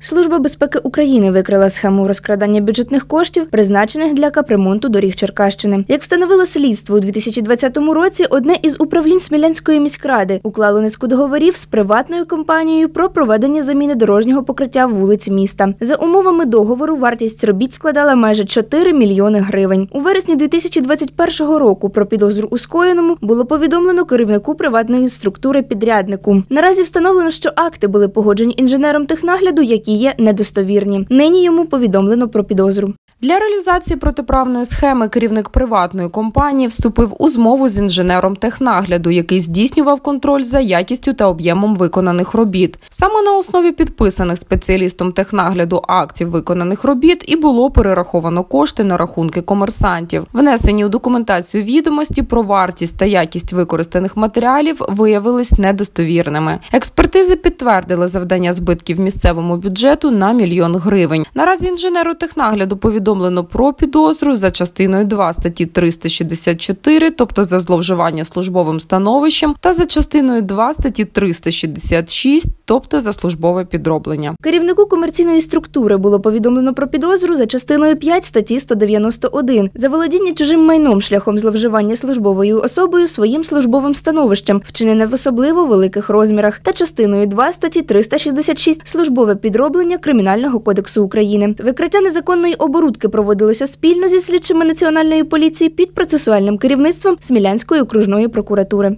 Служба безпеки України викрила схему розкрадання бюджетних коштів, призначених для капремонту доріг Черкащини. Як встановило слідство, у 2020 році одне із управлінь Смілянської міськради уклало низку договорів з приватною компанією про проведення заміни дорожнього покриття вулиць міста. За умовами договору вартість робіт складала майже 4 мільйони гривень. У вересні 2021 року про підозру у скоєному було повідомлено керівнику приватної структури підряднику. Наразі встановлено, що акти були погоджені інженером технагляду, які є недостовірні. Нині йому повідомлено про підозру. Для реалізації протиправної схеми керівник приватної компанії вступив у змову з інженером технагляду, який здійснював контроль за якістю та об'ємом виконаних робіт. Саме на основі підписаних спеціалістом технагляду актів виконаних робіт і було перераховано кошти на рахунки комерсантів. Внесені у документацію відомості про вартість та якість використаних матеріалів виявились недостовірними. Експертизи підтвердили завдання збитків місцевому бюджету на 1 мільйон гривень. Наразі інженеру технагляду повідомлено про підозру за частиною 2 статті 364, тобто за зловживання службовим становищем, та за частиною 2 статті 366, тобто за службове підроблення. Керівнику комерційної структури було повідомлено про підозру за частиною 5 статті 191 за володіння чужим майном шляхом зловживання службовою особою своїм службовим становищем, вчинене в особливо великих розмірах, та частиною 2 статті 366 службове підроблення Кримінального кодексу України. Викриття незаконної оборудки проводилося спільно зі слідчими Національної поліції під процесуальним керівництвом Смілянської окружної прокуратури.